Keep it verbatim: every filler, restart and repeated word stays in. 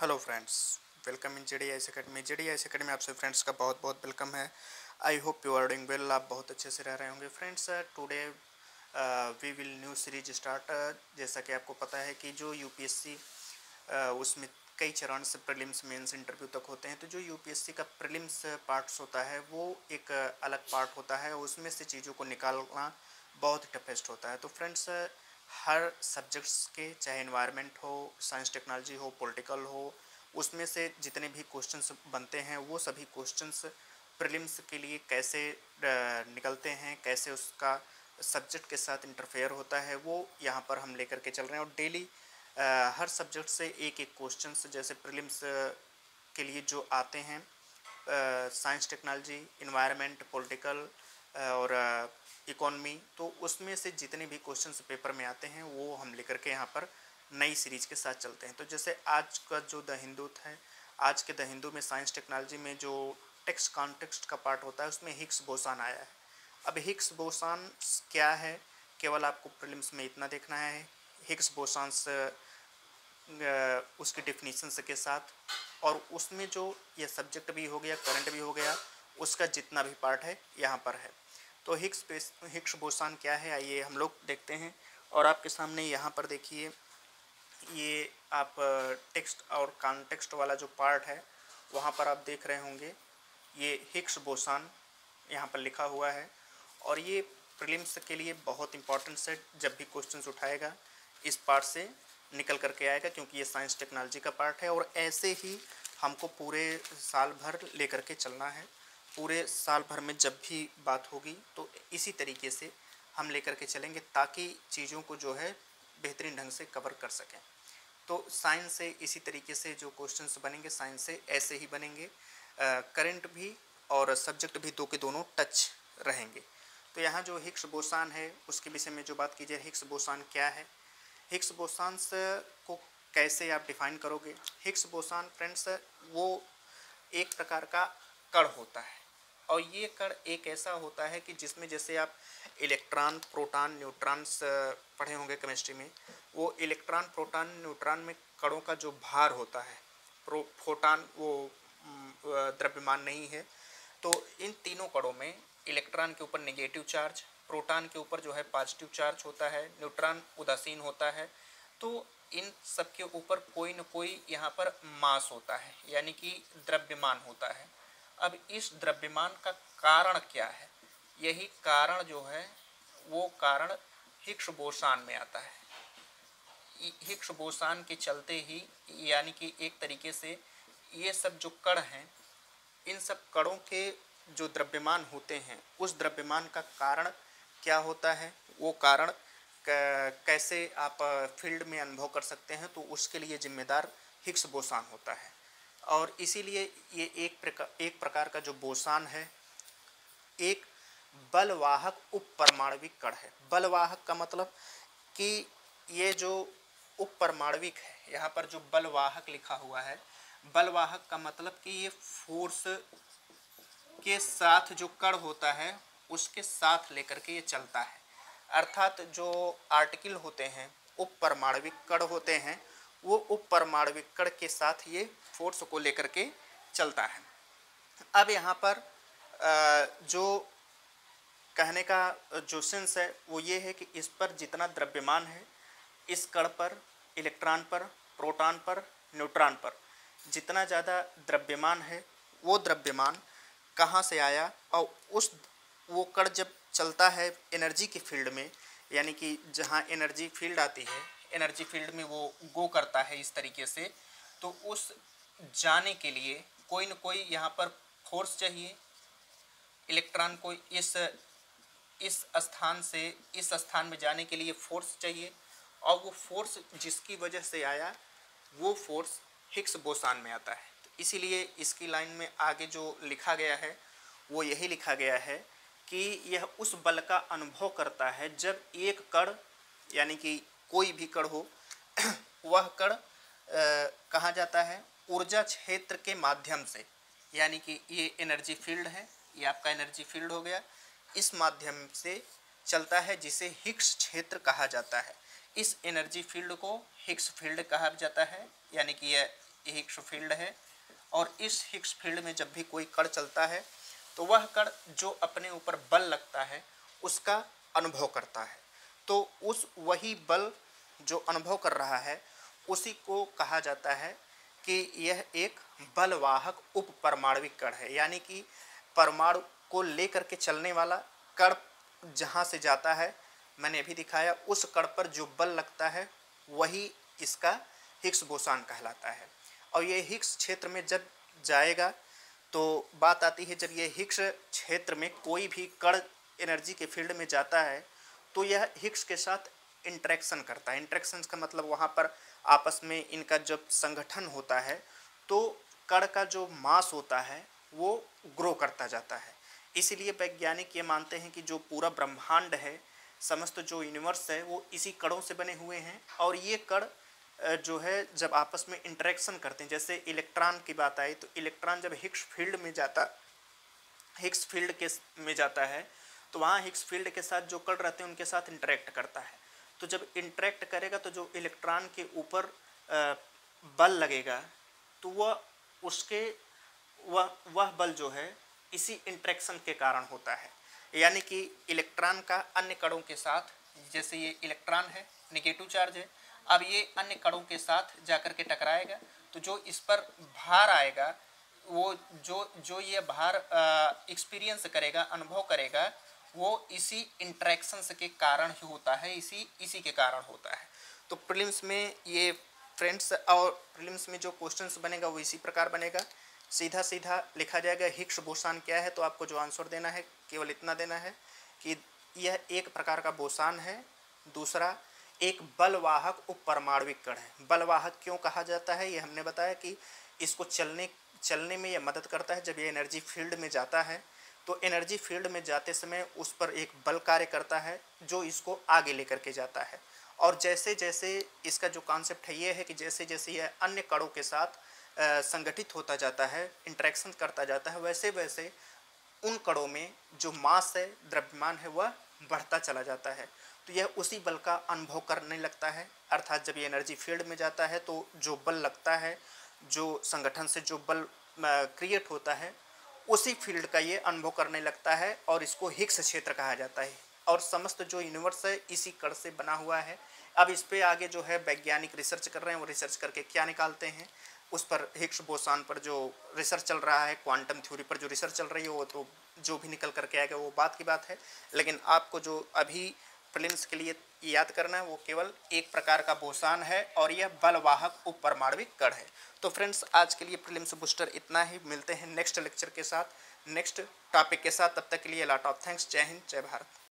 Hello friends, welcome in JD IAS academy. JD IAS academy आपसे friends का बहुत बहुत वेलकम है। I hope you are doing well. आप बहुत अच्छे से रह रहे होंगे friends. Today we will new series start. जैसा कि आपको पता है कि जो यूपीएससी उसमें कई चरण से प्रीलिम्स मेंस इंटरव्यू तक होते हैं, तो जो यूपीएससी का प्रीलिम्स पार्ट्स होता है वो एक अलग पार्ट होता है। उसमें से चीज़ों को निकालना बहुत टफेस्ट होता है। तो फ्रेंड्स, हर सब्जेक्ट्स के, चाहे एनवायरनमेंट हो, साइंस टेक्नोलॉजी हो, पॉलिटिकल हो, उसमें से जितने भी क्वेश्चंस बनते हैं वो सभी क्वेश्चंस प्रीलिम्स के लिए कैसे निकलते हैं, कैसे उसका सब्जेक्ट के साथ इंटरफेयर होता है, वो यहाँ पर हम लेकर के चल रहे हैं। और डेली हर सब्जेक्ट से एक एक क्वेश्चंस जैसे प्रीलिम्स के लिए जो आते हैं, साइंस टेक्नोलॉजी, इन्वायरमेंट, पॉलिटिकल और इकोनॉमी, तो उसमें से जितने भी क्वेश्चंस पेपर में आते हैं वो हम लेकर के यहाँ पर नई सीरीज के साथ चलते हैं। तो जैसे आज का जो द हिंदू है, आज के द हिंदू में साइंस टेक्नोलॉजी में जो टेक्स्ट कॉन्टेक्स्ट का पार्ट होता है उसमें हिग्स बोसान आया है। अब हिग्स बोसान क्या है, केवल आपको प्रीलिम्स में इतना देखना है। हिग्स बोसान उसकी डेफिनेशंस के साथ, और उसमें जो ये सब्जेक्ट भी हो गया, करंट भी हो गया, उसका जितना भी पार्ट है यहाँ पर है। तो हिग्स हिग्स बोसान क्या है, आइए हम लोग देखते हैं। और आपके सामने यहाँ पर देखिए, ये आप टेक्स्ट और कॉन्टेक्स्ट वाला जो पार्ट है वहाँ पर आप देख रहे होंगे, ये हिग्स बोसान यहाँ पर लिखा हुआ है। और ये प्रीलिम्स के लिए बहुत इंपॉर्टेंट है। जब भी क्वेश्चंस उठाएगा इस पार्ट से निकल करके आएगा, क्योंकि ये साइंस टेक्नोलॉजी का पार्ट है। और ऐसे ही हमको पूरे साल भर लेकर के चलना है। पूरे साल भर में जब भी बात होगी तो इसी तरीके से हम लेकर के चलेंगे, ताकि चीज़ों को जो है बेहतरीन ढंग से कवर कर सकें। तो साइंस से इसी तरीके से जो क्वेश्चंस बनेंगे, साइंस से ऐसे ही बनेंगे। करंट भी और सब्जेक्ट भी दो के दोनों टच रहेंगे। तो यहाँ जो हिग्स बोसान है उसके विषय में जो बात की जाए, हिग्स बोसान क्या है, हिग्स बोसान को कैसे आप डिफाइन करोगे। हिग्स बोसान फ्रेंड्स वो एक प्रकार का कण होता है, और ये कण एक ऐसा होता है कि जिसमें जैसे आप इलेक्ट्रॉन, प्रोटॉन, न्यूट्रॉन्स पढ़े होंगे केमिस्ट्री में, वो इलेक्ट्रॉन, प्रोटॉन, न्यूट्रॉन में कणों का जो भार होता है, प्रो प्रोटॉन वो द्रव्यमान नहीं है, तो इन तीनों कणों में इलेक्ट्रॉन के ऊपर नेगेटिव चार्ज, प्रोटॉन के ऊपर जो है पॉजिटिव चार्ज होता है, न्यूट्रॉन उदासीन होता है। तो इन सब के ऊपर कोई न कोई यहाँ पर मास होता है, यानी कि द्रव्यमान होता है। अब इस द्रव्यमान का कारण क्या है, यही कारण जो है वो कारण हिग्स बोसान में आता है। हिग्स बोसान के चलते ही, यानी कि एक तरीके से ये सब जो कण हैं, इन सब कणों के जो द्रव्यमान होते हैं, उस द्रव्यमान का कारण क्या होता है, वो कारण कैसे आप फील्ड में अनुभव कर सकते हैं, तो उसके लिए जिम्मेदार हिग्स बोसान होता है। और इसीलिए ये एक प्रकार एक प्रकार का जो बोसान है, एक बलवाहक उपपरमाणविक कण है। बलवाहक का मतलब कि ये जो उपपरमाणविक है, यहाँ पर जो बलवाहक लिखा हुआ है, बलवाहक का मतलब कि ये फोर्स के साथ जो कण होता है उसके साथ लेकर के ये चलता है। अर्थात जो आर्टिकल होते हैं, उपपरमाणविक कण होते हैं, वो उपपरमाणविक कण के साथ ये फोर्स को लेकर के चलता है। अब यहाँ पर जो कहने का जो सेंस है वो ये है कि इस पर जितना द्रव्यमान है, इस कण पर, इलेक्ट्रॉन पर, प्रोटॉन पर, न्यूट्रॉन पर जितना ज़्यादा द्रव्यमान है, वो द्रव्यमान कहाँ से आया, और उस वो कण जब चलता है एनर्जी के फील्ड में, यानी कि जहाँ एनर्जी फील्ड आती है, एनर्जी फील्ड में वो गो करता है इस तरीके से, तो उस जाने के लिए कोई न कोई यहाँ पर फोर्स चाहिए। इलेक्ट्रॉन को इस इस स्थान से इस स्थान में जाने के लिए फोर्स चाहिए, और वो फोर्स जिसकी वजह से आया वो फोर्स हिग्स बोसान में आता है। तो इसीलिए इसकी लाइन में आगे जो लिखा गया है वो यही लिखा गया है कि यह उस बल का अनुभव करता है जब एक कण, यानी कि कोई भी कण हो, वह कण कहा जाता है ऊर्जा क्षेत्र के माध्यम से, यानी कि ये एनर्जी फील्ड है, ये आपका एनर्जी फील्ड हो गया, इस माध्यम से चलता है जिसे हिग्स क्षेत्र कहा जाता है। इस एनर्जी फील्ड को हिग्स फील्ड कहा जाता है, यानी कि यह हिग्स फील्ड है, और इस हिग्स फील्ड में जब भी कोई कण चलता है तो वह कण जो अपने ऊपर बल लगता है उसका अनुभव करता है। तो उस वही बल जो अनुभव कर रहा है उसी को कहा जाता है कि यह एक बलवाहक उपपरमाणविक कण है, यानी कि परमाणु को लेकर के चलने वाला कण जहाँ से जाता है, मैंने अभी दिखाया, उस कण पर जो बल लगता है वही इसका हिग्स बोसान कहलाता है। और ये हिग्स क्षेत्र में जब जाएगा तो बात आती है, जब ये हिग्स क्षेत्र में कोई भी कण एनर्जी के फील्ड में जाता है तो यह हिग्स के साथ इंटरेक्शन करता है। इंटरेक्शन का मतलब वहाँ पर आपस में इनका जब संगठन होता है तो कण का जो मास होता है वो ग्रो करता जाता है। इसीलिए वैज्ञानिक ये मानते हैं कि जो पूरा ब्रह्मांड है, समस्त जो यूनिवर्स है, वो इसी कणों से बने हुए हैं। और ये कण जो है जब आपस में इंटरेक्शन करते हैं, जैसे इलेक्ट्रॉन की बात आई तो इलेक्ट्रॉन जब हिग्स फील्ड में जाता हिग्स फील्ड के में जाता है तो वहाँ हिग्स फील्ड के साथ जो कण रहते हैं उनके साथ इंटरेक्ट करता है। तो जब इंटरेक्ट करेगा तो जो इलेक्ट्रॉन के ऊपर बल लगेगा तो वह उसके वह वह बल जो है इसी इंटरेक्शन के कारण होता है। यानी कि इलेक्ट्रॉन का अन्य कणों के साथ, जैसे ये इलेक्ट्रॉन है, नेगेटिव चार्ज है, अब ये अन्य कणों के साथ जाकर के टकराएगा तो जो इस पर भार आएगा, वो जो जो ये भार एक्सपीरियंस करेगा, अनुभव करेगा, वो इसी इंटरेक्शंस के कारण ही होता है, इसी इसी के कारण होता है। तो प्रीलिम्स में ये फ्रेंड्स, और प्रीलिम्स में जो क्वेश्चंस बनेगा वो इसी प्रकार बनेगा, सीधा सीधा लिखा जाएगा हिग्स बोसान क्या है, तो आपको जो आंसर देना है केवल इतना देना है कि यह एक प्रकार का बोसान है। दूसरा, एक बलवाहक उपपरमाणविक कण है। बलवाहक क्यों कहा जाता है ये हमने बताया कि इसको चलने चलने में यह मदद करता है। जब ये एनर्जी फील्ड में जाता है तो एनर्जी फील्ड में जाते समय उस पर एक बल कार्य करता है जो इसको आगे लेकर के जाता है। और जैसे जैसे इसका जो कॉन्सेप्ट है ये है कि जैसे जैसे यह अन्य कणों के साथ संगठित होता जाता है, इंटरेक्शन करता जाता है, वैसे वैसे उन कणों में जो मास है, द्रव्यमान है, वह बढ़ता चला जाता है। तो यह उसी बल का अनुभव करने लगता है। अर्थात जब ये एनर्जी फील्ड में जाता है तो जो बल लगता है, जो संगठन से जो बल क्रिएट होता है, उसी फील्ड का ये अनुभव करने लगता है और इसको हिग्स क्षेत्र कहा जाता है। और समस्त जो यूनिवर्स है इसी कण से बना हुआ है। अब इस पे आगे जो है वैज्ञानिक रिसर्च कर रहे हैं, वो रिसर्च करके क्या निकालते हैं, उस पर हिग्स बोसान पर जो रिसर्च चल रहा है, क्वांटम थ्योरी पर जो रिसर्च चल रही है, वो तो जो भी निकल करके आएगा वो बात की बात है। लेकिन आपको जो अभी प्रीलिम्स के लिए याद करना है वो केवल एक प्रकार का बोसान है और यह बलवाहक उपपरमाणविक कण है। तो फ्रेंड्स, आज के लिए प्रीलिम्स बूस्टर इतना ही। मिलते हैं नेक्स्ट लेक्चर के साथ, नेक्स्ट टॉपिक के साथ। तब तक के लिए लॉट ऑफ थैंक्स। जय हिंद, जय भारत।